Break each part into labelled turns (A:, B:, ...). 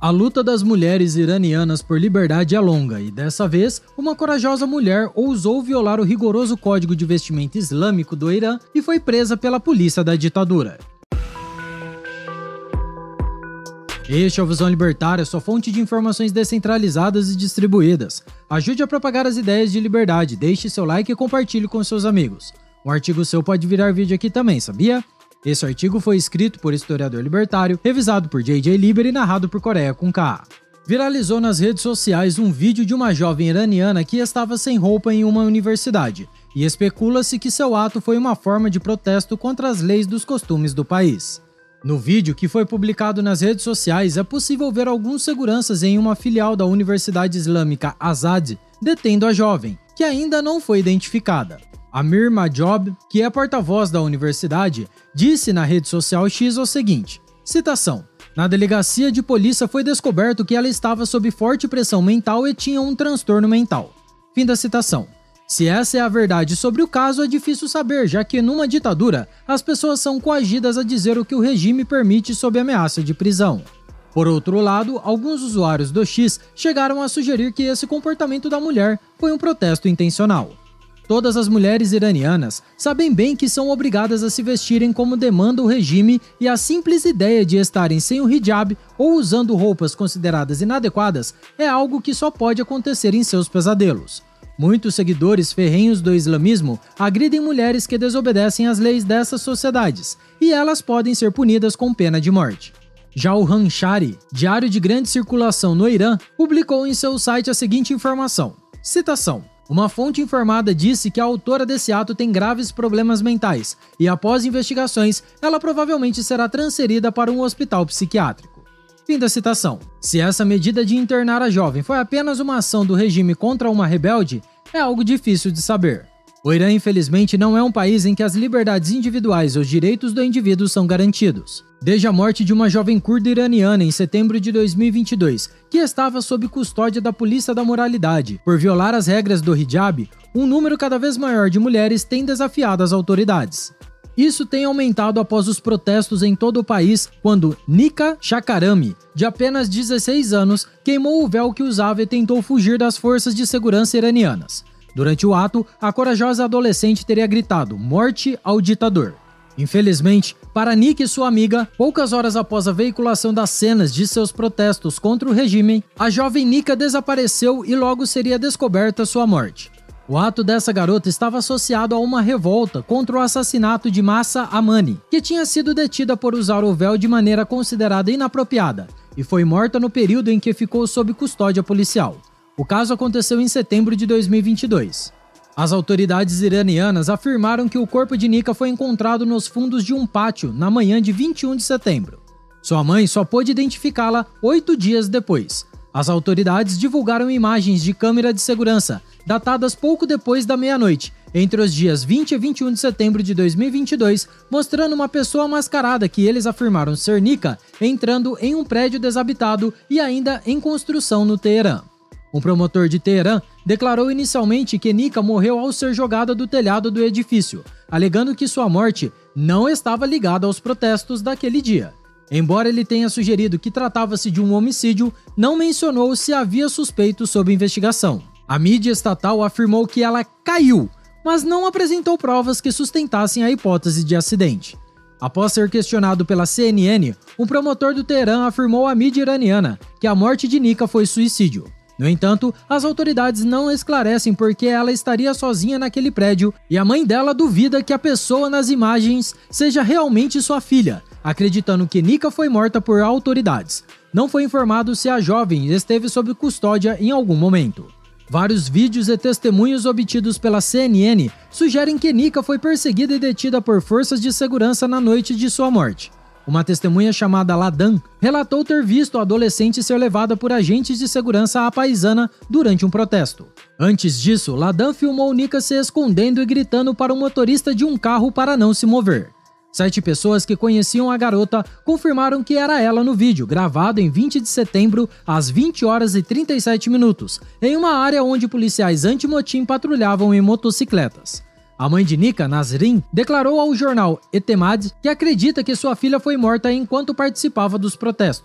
A: A luta das mulheres iranianas por liberdade é longa e, dessa vez, uma corajosa mulher ousou violar o rigoroso código de vestimenta islâmico do Irã e foi presa pela polícia da ditadura. Este é o Visão Libertária, sua fonte de informações descentralizadas e distribuídas. Ajude a propagar as ideias de liberdade, deixe seu like e compartilhe com seus amigos. Um artigo seu pode virar vídeo aqui também, sabia? Esse artigo foi escrito por historiador libertário, revisado por JJ Liber e narrado por Coreia com K. Viralizou nas redes sociais um vídeo de uma jovem iraniana que estava sem roupa em uma universidade, e especula-se que seu ato foi uma forma de protesto contra as leis dos costumes do país. No vídeo, que foi publicado nas redes sociais, é possível ver alguns seguranças em uma filial da Universidade Islâmica Azad detendo a jovem, que ainda não foi identificada. Amir Majob, que é porta-voz da universidade, disse na rede social X o seguinte, citação, na delegacia de polícia foi descoberto que ela estava sob forte pressão mental e tinha um transtorno mental. Fim da citação. Se essa é a verdade sobre o caso, é difícil saber, já que numa ditadura, as pessoas são coagidas a dizer o que o regime permite sob ameaça de prisão. Por outro lado, alguns usuários do X chegaram a sugerir que esse comportamento da mulher foi um protesto intencional. Todas as mulheres iranianas sabem bem que são obrigadas a se vestirem como demanda o regime e a simples ideia de estarem sem o hijab ou usando roupas consideradas inadequadas é algo que só pode acontecer em seus pesadelos. Muitos seguidores ferrenhos do islamismo agridem mulheres que desobedecem às leis dessas sociedades, e elas podem ser punidas com pena de morte. Já o Hanshari, diário de grande circulação no Irã, publicou em seu site a seguinte informação, citação, uma fonte informada disse que a autora desse ato tem graves problemas mentais e, após investigações, ela provavelmente será transferida para um hospital psiquiátrico. Fim da citação. Se essa medida de internar a jovem foi apenas uma ação do regime contra uma rebelde, é algo difícil de saber. O Irã, infelizmente, não é um país em que as liberdades individuais e os direitos do indivíduo são garantidos. Desde a morte de uma jovem curda iraniana em setembro de 2022, que estava sob custódia da Polícia da Moralidade por violar as regras do hijab, um número cada vez maior de mulheres tem desafiado as autoridades. Isso tem aumentado após os protestos em todo o país, quando Nika Shakarami, de apenas 16 anos, queimou o véu que usava e tentou fugir das forças de segurança iranianas. Durante o ato, a corajosa adolescente teria gritado "Morte ao ditador". Infelizmente, para Nika e sua amiga, poucas horas após a veiculação das cenas de seus protestos contra o regime, a jovem Nika desapareceu e logo seria descoberta sua morte. O ato dessa garota estava associado a uma revolta contra o assassinato de Mahsa Amani, que tinha sido detida por usar o véu de maneira considerada inapropriada e foi morta no período em que ficou sob custódia policial. O caso aconteceu em setembro de 2022. As autoridades iranianas afirmaram que o corpo de Nika foi encontrado nos fundos de um pátio na manhã de 21 de setembro. Sua mãe só pôde identificá-la 8 dias depois. As autoridades divulgaram imagens de câmera de segurança, datadas pouco depois da meia-noite, entre os dias 20 e 21 de setembro de 2022, mostrando uma pessoa mascarada que eles afirmaram ser Nika entrando em um prédio desabitado e ainda em construção no Teherã. Um promotor de Teherã declarou inicialmente que Nika morreu ao ser jogada do telhado do edifício, alegando que sua morte não estava ligada aos protestos daquele dia. Embora ele tenha sugerido que tratava-se de um homicídio, não mencionou se havia suspeitos sob investigação. A mídia estatal afirmou que ela caiu, mas não apresentou provas que sustentassem a hipótese de acidente. Após ser questionado pela CNN, um promotor do Teherã afirmou à mídia iraniana que a morte de Nika foi suicídio. No entanto, as autoridades não esclarecem por que ela estaria sozinha naquele prédio e a mãe dela duvida que a pessoa nas imagens seja realmente sua filha, acreditando que Nika foi morta por autoridades. Não foi informado se a jovem esteve sob custódia em algum momento. Vários vídeos e testemunhos obtidos pela CNN sugerem que Nika foi perseguida e detida por forças de segurança na noite de sua morte. Uma testemunha chamada Ladan relatou ter visto a adolescente ser levada por agentes de segurança à paisana durante um protesto. Antes disso, Ladan filmou Nika se escondendo e gritando para o motorista de um carro para não se mover. 7 pessoas que conheciam a garota confirmaram que era ela no vídeo, gravado em 20 de setembro, às 20 horas e 37 minutos, em uma área onde policiais anti-motim patrulhavam em motocicletas. A mãe de Nika, Nasrin, declarou ao jornal Etemad que acredita que sua filha foi morta enquanto participava dos protestos.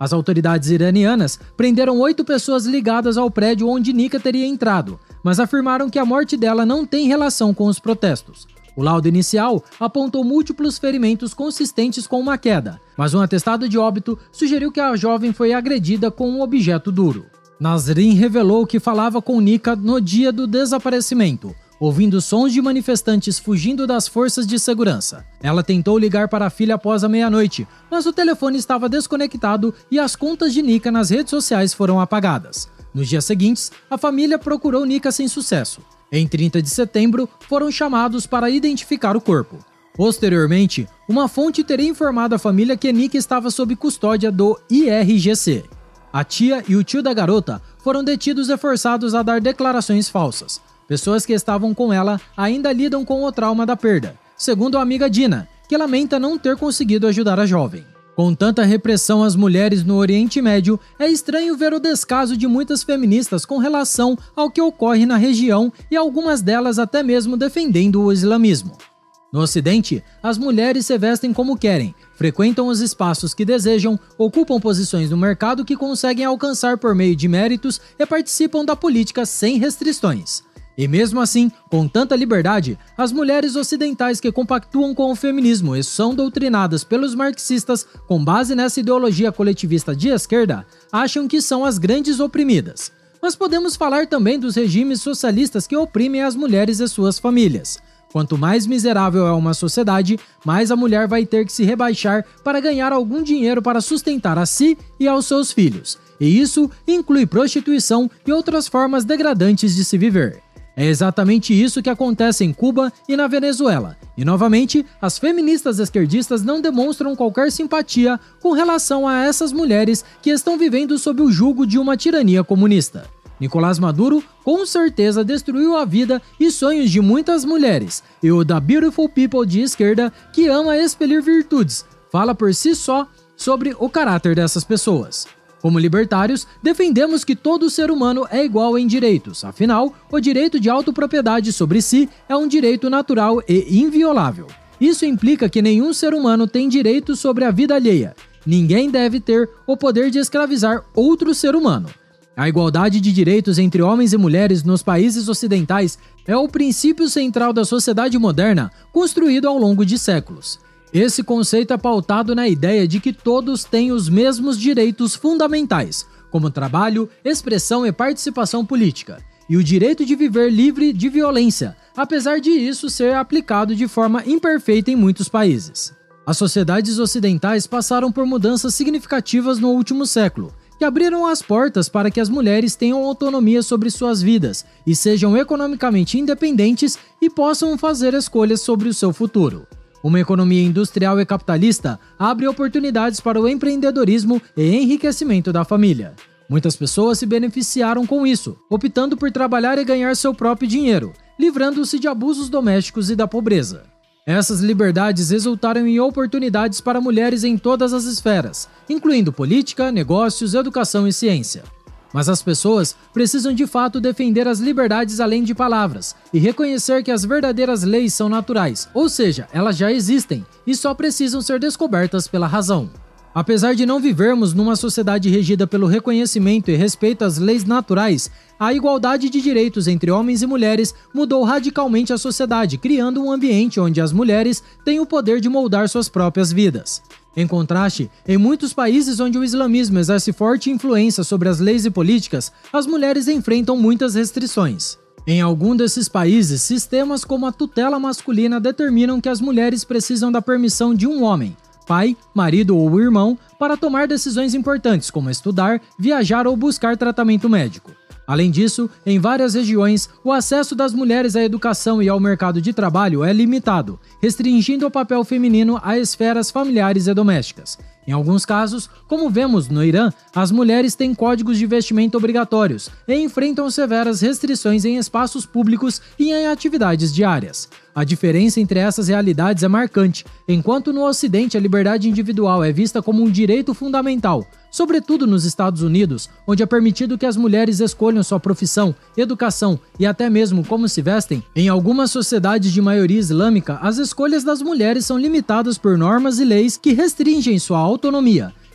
A: As autoridades iranianas prenderam 8 pessoas ligadas ao prédio onde Nika teria entrado, mas afirmaram que a morte dela não tem relação com os protestos. O laudo inicial apontou múltiplos ferimentos consistentes com uma queda, mas um atestado de óbito sugeriu que a jovem foi agredida com um objeto duro. Nasrin revelou que falava com Nika no dia do desaparecimento, ouvindo sons de manifestantes fugindo das forças de segurança. Ela tentou ligar para a filha após a meia-noite, mas o telefone estava desconectado e as contas de Nika nas redes sociais foram apagadas. Nos dias seguintes, a família procurou Nika sem sucesso. Em 30 de setembro, foram chamados para identificar o corpo. Posteriormente, uma fonte teria informado a família que Nika estava sob custódia do IRGC. A tia e o tio da garota foram detidos e forçados a dar declarações falsas. Pessoas que estavam com ela ainda lidam com o trauma da perda, segundo a amiga Dina, que lamenta não ter conseguido ajudar a jovem. Com tanta repressão às mulheres no Oriente Médio, é estranho ver o descaso de muitas feministas com relação ao que ocorre na região e algumas delas até mesmo defendendo o islamismo. No Ocidente, as mulheres se vestem como querem, frequentam os espaços que desejam, ocupam posições no mercado que conseguem alcançar por meio de méritos e participam da política sem restrições. E mesmo assim, com tanta liberdade, as mulheres ocidentais que compactuam com o feminismo e são doutrinadas pelos marxistas com base nessa ideologia coletivista de esquerda, acham que são as grandes oprimidas. Mas podemos falar também dos regimes socialistas que oprimem as mulheres e suas famílias. Quanto mais miserável é uma sociedade, mais a mulher vai ter que se rebaixar para ganhar algum dinheiro para sustentar a si e aos seus filhos. E isso inclui prostituição e outras formas degradantes de se viver. É exatamente isso que acontece em Cuba e na Venezuela. E novamente, as feministas esquerdistas não demonstram qualquer simpatia com relação a essas mulheres que estão vivendo sob o jugo de uma tirania comunista. Nicolás Maduro com certeza destruiu a vida e sonhos de muitas mulheres, e o da Beautiful People de esquerda, que ama expelir virtudes, fala por si só sobre o caráter dessas pessoas. Como libertários, defendemos que todo ser humano é igual em direitos, afinal, o direito de autopropriedade sobre si é um direito natural e inviolável. Isso implica que nenhum ser humano tem direito sobre a vida alheia. Ninguém deve ter o poder de escravizar outro ser humano. A igualdade de direitos entre homens e mulheres nos países ocidentais é o princípio central da sociedade moderna, construído ao longo de séculos. Esse conceito é pautado na ideia de que todos têm os mesmos direitos fundamentais, como trabalho, expressão e participação política, e o direito de viver livre de violência, apesar de isso ser aplicado de forma imperfeita em muitos países. As sociedades ocidentais passaram por mudanças significativas no último século, que abriram as portas para que as mulheres tenham autonomia sobre suas vidas e sejam economicamente independentes e possam fazer escolhas sobre o seu futuro. Uma economia industrial e capitalista abre oportunidades para o empreendedorismo e enriquecimento da família. Muitas pessoas se beneficiaram com isso, optando por trabalhar e ganhar seu próprio dinheiro, livrando-se de abusos domésticos e da pobreza. Essas liberdades resultaram em oportunidades para mulheres em todas as esferas, incluindo política, negócios, educação e ciência. Mas as pessoas precisam de fato defender as liberdades além de palavras e reconhecer que as verdadeiras leis são naturais, ou seja, elas já existem e só precisam ser descobertas pela razão. Apesar de não vivermos numa sociedade regida pelo reconhecimento e respeito às leis naturais, a igualdade de direitos entre homens e mulheres mudou radicalmente a sociedade, criando um ambiente onde as mulheres têm o poder de moldar suas próprias vidas. Em contraste, em muitos países onde o islamismo exerce forte influência sobre as leis e políticas, as mulheres enfrentam muitas restrições. Em algum desses países, sistemas como a tutela masculina determinam que as mulheres precisam da permissão de um homem, pai, marido ou irmão, para tomar decisões importantes como estudar, viajar ou buscar tratamento médico. Além disso, em várias regiões, o acesso das mulheres à educação e ao mercado de trabalho é limitado, restringindo o papel feminino a esferas familiares e domésticas. Em alguns casos, como vemos no Irã, as mulheres têm códigos de vestimenta obrigatórios e enfrentam severas restrições em espaços públicos e em atividades diárias. A diferença entre essas realidades é marcante, enquanto no Ocidente a liberdade individual é vista como um direito fundamental, sobretudo nos Estados Unidos, onde é permitido que as mulheres escolham sua profissão, educação e até mesmo como se vestem. Em algumas sociedades de maioria islâmica, as escolhas das mulheres são limitadas por normas e leis que restringem sua autonomia,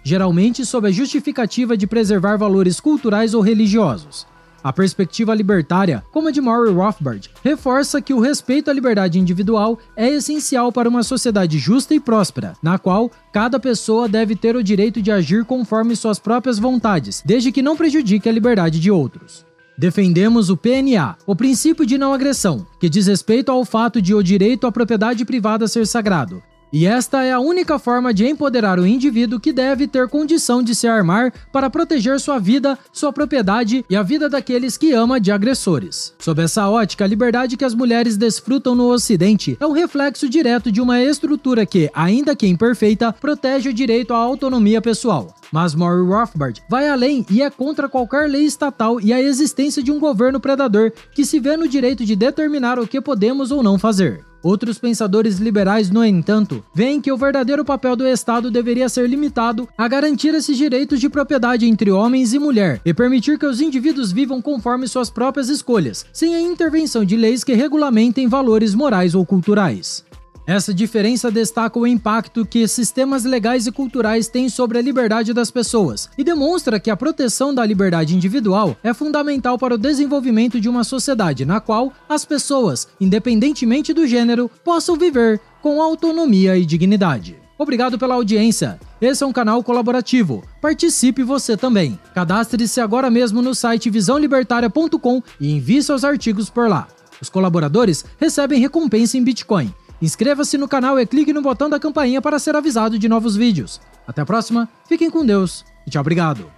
A: geralmente sob a justificativa de preservar valores culturais ou religiosos. A perspectiva libertária, como a de Murray Rothbard, reforça que o respeito à liberdade individual é essencial para uma sociedade justa e próspera, na qual cada pessoa deve ter o direito de agir conforme suas próprias vontades, desde que não prejudique a liberdade de outros. Defendemos o PNA, o princípio de não agressão, que diz respeito ao fato de o direito à propriedade privada ser sagrado. E esta é a única forma de empoderar o indivíduo que deve ter condição de se armar para proteger sua vida, sua propriedade e a vida daqueles que ama de agressores. Sob essa ótica, a liberdade que as mulheres desfrutam no Ocidente é um reflexo direto de uma estrutura que, ainda que imperfeita, protege o direito à autonomia pessoal. Mas Murray Rothbard vai além e é contra qualquer lei estatal e a existência de um governo predador que se vê no direito de determinar o que podemos ou não fazer. Outros pensadores liberais, no entanto, veem que o verdadeiro papel do Estado deveria ser limitado a garantir esses direitos de propriedade entre homens e mulher e permitir que os indivíduos vivam conforme suas próprias escolhas, sem a intervenção de leis que regulamentem valores morais ou culturais. Essa diferença destaca o impacto que sistemas legais e culturais têm sobre a liberdade das pessoas e demonstra que a proteção da liberdade individual é fundamental para o desenvolvimento de uma sociedade na qual as pessoas, independentemente do gênero, possam viver com autonomia e dignidade. Obrigado pela audiência. Esse é um canal colaborativo. Participe você também. Cadastre-se agora mesmo no site visãolibertaria.com e envie seus artigos por lá. Os colaboradores recebem recompensa em Bitcoin. Inscreva-se no canal e clique no botão da campainha para ser avisado de novos vídeos. Até a próxima, fiquem com Deus e tchau, obrigado!